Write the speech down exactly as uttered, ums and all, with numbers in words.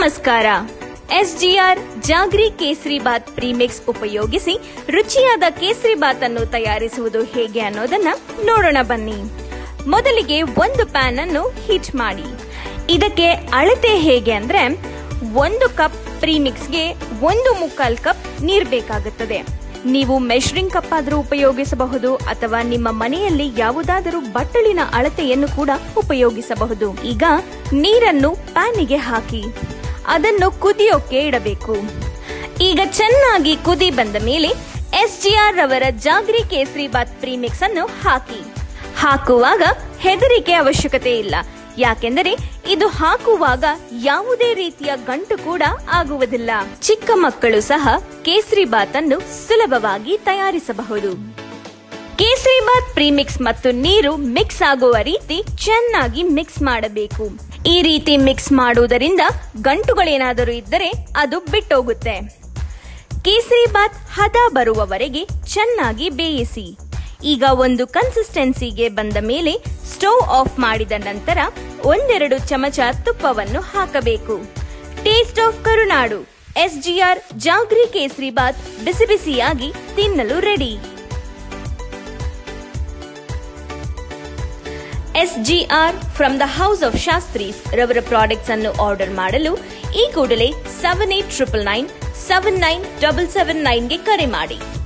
ನಮಸ್ಕಾರ. ಎಸ್ಜಿಆರ್ jaggery kesari Baat premix ಉಪಯೋಗಿಸಿ ರುಚಿಯಾದ ಕೇಸರಿ ಬಾತ್ ಅನ್ನು ತಯಾರಿಸುವುದು ಹೇಗೆ ಅನ್ನೋದನ್ನ ನೋಡೋಣ ಬನ್ನಿ. ಮೊದಲಿಗೆ ಒಂದು ಪ್ಯಾನ್ ಅನ್ನು ಹೀಟ್ ಮಾಡಿ. ಇದಕ್ಕೆ ಅಳತೆ ಹೇಗೆ ಅಂದ್ರೆ ಒಂದು ಕಪ್ ಪ್ರೀಮಿಕ್ಸ್ಗೆ ಒಂದು ಮುಕ್ಕಾಲ್ ಕಪ್ ನೀರು ಬೇಕಾಗುತ್ತದೆ. ನೀವು ಮೆಷರಿಂಗ್ ಕಪ್ ಆದರೂ ಉಪಯೋಗಿಸಬಹುದು ಅಥವಾ ನಿಮ್ಮ ಮನೆಯಲ್ಲಿ ಯಾವುದಾದರೂ ಬಟ್ಟಲಿನ ಅಳತೆಯನ್ನು ಕೂಡ ಉಪಯೋಗಿಸಬಹುದು. ಈಗ ನೀರನ್ನು ಪ್ಯಾನಿಗೆ ಹಾಕಿ ಅದನ್ನು ಕುದಿಯೋಕೆ ಇಡಬೇಕು. ಈಗ ಚೆನ್ನಾಗಿ ಕುದಿ ಬಂದ ಮೇಲೆ ಎಸ್ಜಿಆರ್ ರವರ ಜಾಗ್ರಿ ಕೇಸರಿ ಬಾತ್ ಪ್ರೀಮಿಕ್ಸ್ ಅನ್ನು ಹಾಕಿ. ಹಾಕುವಾಗ ಹೆದರಿಕೆ ಅವಶ್ಯಕತೆ ಇಲ್ಲ, ಯಾಕೆಂದರೆ ಇದು ಹಾಕುವಾಗ ಯಾವುದೇ ರೀತಿಯ ಗಂಟು ಕೂಡ ಆಗುವುದಿಲ್ಲ. ಚಿಕ್ಕ ಮಕ್ಕಳು ಸಹ ಕೇಸರಿ ಬಾತ್ ಅನ್ನು ಸುಲಭವಾಗಿ ತಯಾರಿಸಬಹುದು. ಕೇಸರಿ ಬಾತ್ ಪ್ರೀಮಿಕ್ಸ್ ಮತ್ತು ನೀರು ಮಿಕ್ಸ್ ಆಗುವ ರೀತಿ ಚೆನ್ನಾಗಿ ಮಿಕ್ಸ್ ಮಾಡಬೇಕು. ಈ ರೀತಿ ಮಿಕ್ಸ್ ಮಾಡುವುದರಿಂದ ಗಂಟುಗಳೇನಾದರೂ ಇದ್ದರೆ ಅದು ಬಿಟ್ಟೋಗುತ್ತೆ. ಕೇಸರಿ ಬಾತ್ ಹದ ಬರುವವರೆಗೆ ಚೆನ್ನಾಗಿ ಬೇಯಿಸಿ. ಈಗ ಒಂದು ಕನ್ಸಿಸ್ಟೆನ್ಸಿಗೆ ಬಂದ ಮೇಲೆ ಸ್ಟವ್ ಆಫ್ ಮಾಡಿದ ನಂತರ ಒಂದೆರಡು ಚಮಚ ತುಪ್ಪವನ್ನು ಹಾಕಬೇಕು. Taste of Karunadu SGR jaggery kesari bath ಬಿಸಿ ಬಿಸಿಯಾಗಿ ತಿನ್ನಲು ready. SGR from the house of Shastris ರವರ ಪ್ರಾಡಕ್ಟ್ಸ್ ಅನ್ನು ಆರ್ಡರ್ ಮಾಡಲು ಈ ಕೂಡಲೇ seven eight triple nine seven nine double seven nine ಗೆ ಕರೆ ಮಾಡಿ.